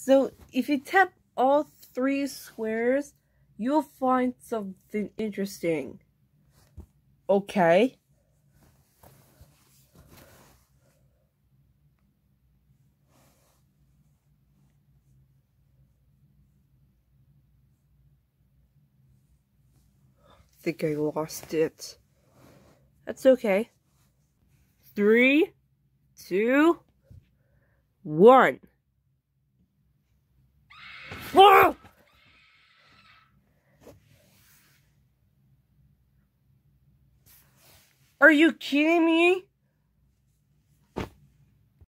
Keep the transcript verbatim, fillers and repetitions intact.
So if you tap all three squares, you'll find something interesting. Okay. I think I lost it. That's okay. Three, two, one. Whoa! Are you kidding me?